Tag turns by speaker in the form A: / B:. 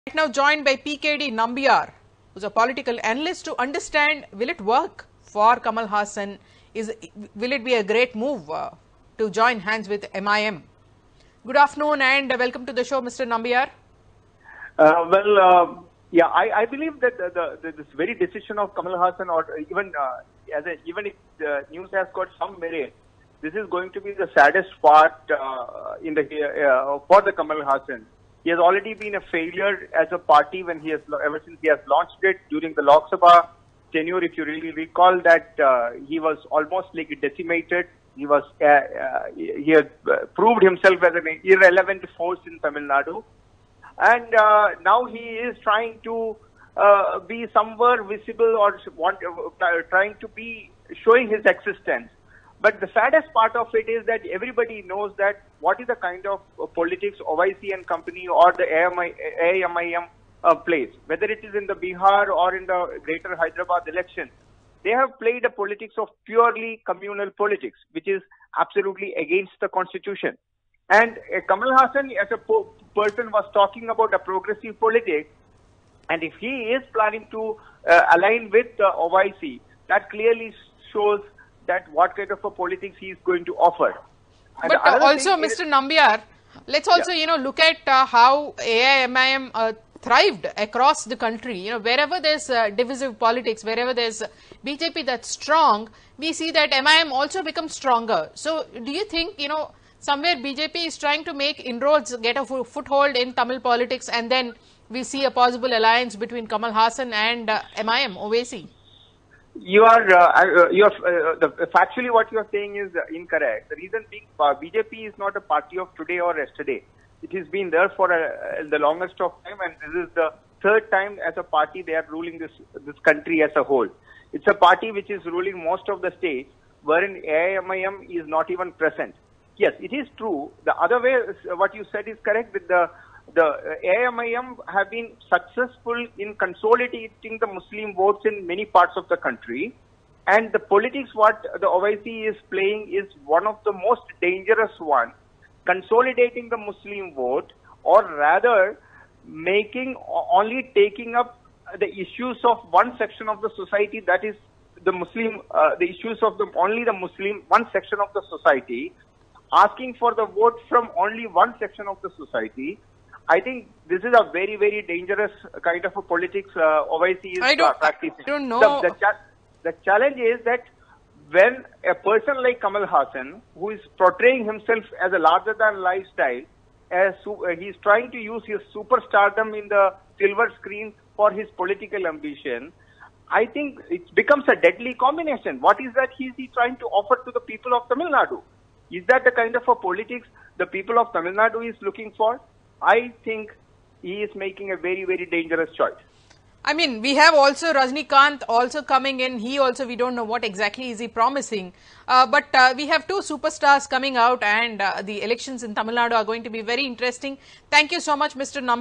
A: Right now joined by PKD Nambiar, who's a political analyst, to understand will it work for Kamal Haasan, will it be a great move to join hands with MIM. Good afternoon and welcome to the show, Mr. Nambiar.
B: I believe that this very decision of Kamal Haasan, or even if the news has got some merit, this is going to be the saddest part for the Kamal Haasan. He has already been a failure as a party ever since he has launched it during the Lok Sabha tenure. If you really recall that he was almost like decimated. He had proved himself as an irrelevant force in Tamil Nadu. And now he is trying to be somewhere visible or trying to be showing his existence. But the saddest part of it is that everybody knows that what is the kind of politics OIC and company or the AIMIM plays. Whether it is in the Bihar or in the Greater Hyderabad election, they have played a politics of purely communal politics, which is absolutely against the constitution. And Kamal Haasan, as a person, was talking about a progressive politics, and if he is planning to align with the OIC, that clearly shows that what kind of a politics he is going to offer. And
A: but also, Mr. Nambiar, let's also look at how AIMIM thrived across the country. Wherever there's divisive politics, wherever there's BJP that's strong, we see that MIM also becomes stronger. So, do you think somewhere BJP is trying to make inroads, get a foothold in Tamil politics, and then we see a possible alliance between Kamal Haasan and MIM, OIC?
B: Factually what you are saying is incorrect. The reason being, BJP is not a party of today or yesterday. It has been there for the longest of time, and this is the third time as a party they are ruling this country as a whole. It's a party which is ruling most of the states, wherein AIMIM is not even present. Yes, it is true. The other way, what you said is correct. With the AIMIM have been successful in consolidating the Muslim votes in many parts of the country, and the politics what the OIC is playing is one of the most dangerous one, consolidating the Muslim vote, or rather only taking up the issues of one section of the society, that is the Muslim, the issues of only the Muslim, one section of the society, asking for the vote from only one section of the society. I think this is a very, very dangerous kind of a politics OIC is practicing.
A: I don't know.
B: The challenge is that when a person like Kamal Haasan, who is portraying himself as a larger-than-life style, he's trying to use his superstardom in the silver screen for his political ambition, I think it becomes a deadly combination. What is that he trying to offer to the people of Tamil Nadu? Is that the kind of a politics the people of Tamil Nadu is looking for? I think he is making a very, very dangerous choice.
A: I mean, we have also Rajnikant also coming in. He also, we don't know what exactly is he promising. But we have two superstars coming out, and the elections in Tamil Nadu are going to be very interesting. Thank you so much, Mr. Nambiar.